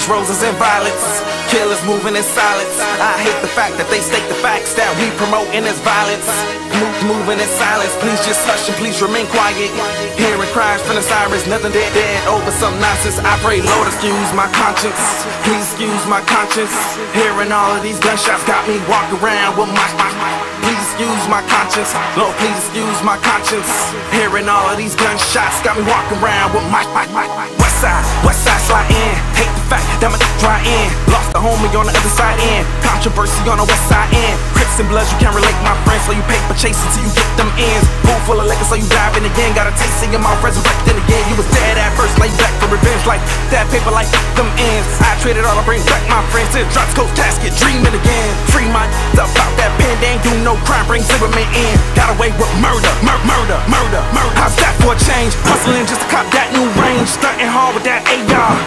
Guns, roses, and violets. Killers moving in silence. I hate the fact that they state the facts that we promoting is violence. Moving in silence. Please just hush and please remain quiet. Hearing cries from the sirens, nothing dead over some nonsense. I pray, Lord, excuse my conscience. Please excuse my conscience. Hearing all of these gunshots got me walking around with my. Please excuse my conscience. Lord, please excuse my conscience. Hearing all of these gunshots got me walking around with my. West side slide in. Hate the fact that my dry in. Lost a homie on the other side in. Controversy on the west side in. Crips and bloods, you can't relate my friends, so you paper chasing till you get them ends. Pool full of liquor, so you diving again. Got a taste in your mouth, resurrecting again. You was dead at first, lay back for revenge. Like that paper, like them ends. I traded all, I bring back my friends. Till drops coast casket, dreaming again. Free my about that pen, they ain't do no crime, bring Zimmerman in. Got away with murder. How's that for a change? Hustling just to cop that new range. Stunting hard with that AR.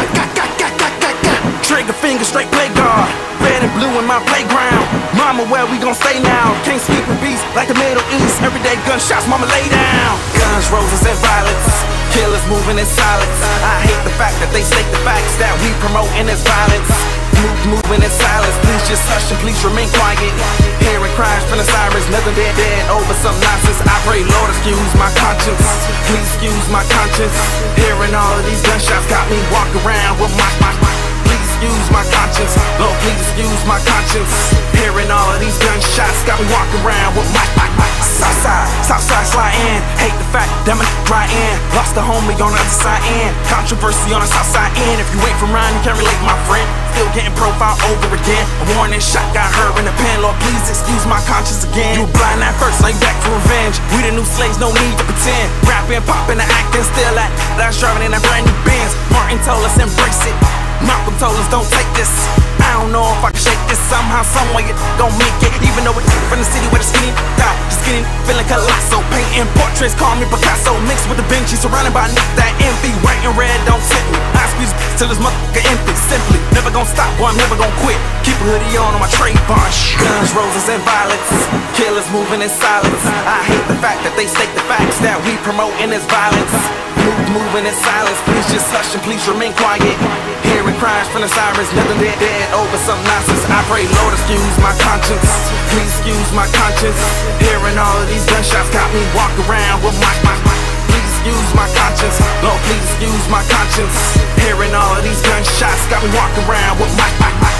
Trigger finger straight play guard. Red and blue in my playground. Mama, where we gon' stay now? Can't sleep with beats like the Middle East. Everyday gunshots, mama lay down. Guns, roses, and violets. Killers moving in silence. I hate the fact that they state the facts that we promoting is violence. Moving in silence. Please just hush and please remain quiet. Hearing cries from the sirens, nothing dead over some nonsense. I pray, Lord, excuse my conscience. Please excuse my conscience. Hearing all of these gunshots got me walking around with my. Please excuse my conscience. Lord, please excuse my conscience. Hearing all of these gunshots got me walking around with my. Southside slide in. Hate the fact that my dry in. Lost a homie on the other side in. Controversy on the south side in. If you ain't from around, you can't relate, my friend. Still getting profiled over again. A warning shot got her in the pen. Lord, please excuse my conscience again. You were blind at first, now you back for revenge. We the new slaves, no need to pretend. Rapping, popping, and acting, still at that's driving in that brand new Benz. Martin told us embrace it. Malcolm told us don't take this. I don't know if I can shake this. Somehow, someway it gon' make it. Even though it's from the city where the skinny die. Just getting feeling colossal. Painting portraits, call me Picasso. Mixed with the Vinci, surrounded by niggas that envy. White and red don't fit me. I squeeze till this motherfucker empty. Simply, never gon' stop, boy, I'm never gon' quit. Keep a hoodie on my trade bunch. Guns, roses, and violets. Killers moving in silence. I hate the fact that they state the facts that we promoting is violence. Moving in silence. Please just hush and please remain quiet. Hearing cries from the sirens, nothing dead over some nonsense. I pray, Lord, excuse my conscience. Please excuse my conscience. Hearing all of these gunshots got me walking around with my. Please excuse my conscience. Lord, please excuse my conscience. Hearing all of these gunshots got me walking around with my.